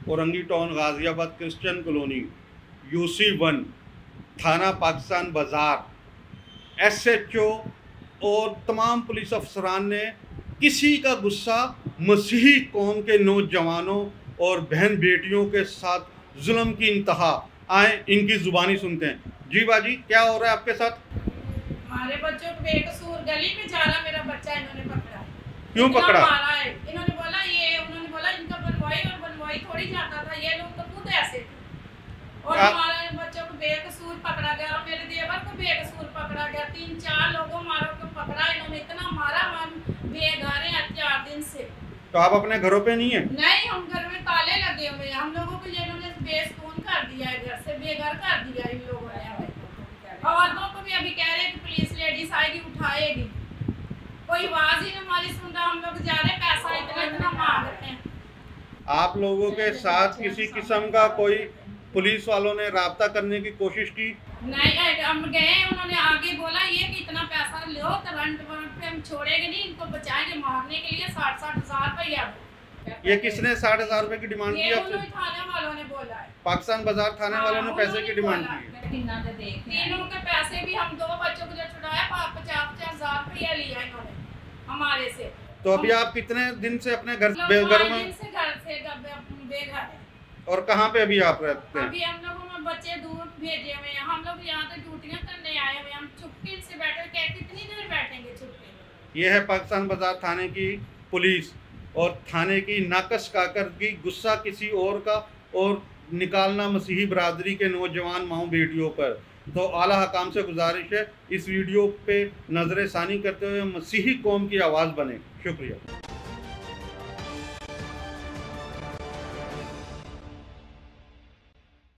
Orangi town Ghaziabad Christian colony UC1 थाना पाकिस्तान बाज़ार SHO और तमाम पुलिस अफसरान ने किसी का गुस्सा मसीही कौम के नौजवानों और बहन बेटियों के साथ जुल्म की इंतहा। आए इनकी जुबानी सुनते हैं। जी बाजी, क्या हो रहा है आपके साथ? हमारे बच्चों को बेकसूर गली में जा रहा मेरा बच्चा इन्होंने पकड़ा। क्यों पकड़ा? मारा है इन्होंने बोला इनका बनवाई थोड़ी जाता था, ये लोग तो खुद ऐसे थे। और हमारे बच्चों को बेकसूर पकड़ा गया और मेरे देवर को बेकसूर पकड़ा गया। 3-4 लोगों मारो को पकड़ा, इन्होंने इतना मारा, हम बेघर हैं 4 दिन से। तो आप अपने घरों पे नहीं है? नहीं, हम घर में ताले लगे हुए हैं। हम लोगों को इन्होंने बेसकून कर दिया है, घर से बेघर कर दिया इन लोगों ने हमें। औरतों को भी अभी कह रहे हैं कि पुलिस लेडीज आएगी उठाएगी, कोई आवाज ही नहीं हमारी सुन रहा। हम लोग जा रहे पैसा इतना मांगते हैं। आप लोगों के साथ किसी किस्म का कोई पुलिस वालों ने राब्ता करने की कोशिश की? नहीं, हम गए, उन्होंने आगे बोला ये कि इतना पैसा लो तो रंट पे हम छोड़ेंगे नहीं, इनको बचाएंगे। मारने के लिए 60-60 हज़ार रुपया। ये किसने 60,000 रुपए की डिमांड की आपसे? थाने वालों ने बोला है। पाकिस्तान बाजार थाने वालों ने पैसे की डिमांड की है। तीनों के पैसे भी, हम 2 बच्चों को जो छुड़ाया 50-50 हज़ार रुपया लिया इन्होंने हमारे से। तो अभी आप कितने दिन से अपने घर घर से बेघर। और कहाँ पे अभी आप रहते हैं? अभी हम लोगों में बच्चे दूर भेजे हुए हैं, हम लोग यहाँ तो ड्यूटियाँ करने आए हुए हैं। हम छुट्टी से बैठे, क्या कितनी देर बैठेंगे छुट्टी? ये है पाकिस्तान बाजार थाने की पुलिस और थाने की नाकस कारकर्दगी, गुस्सा किसी और का और निकालना मसीही बरादरी के नौजवान माओ बेटियों पर। तो आला हकाम से गुजारिश है इस वीडियो पे नजर सानी करते हुए मसीही कौम की आवाज़ बने। शुक्रिया।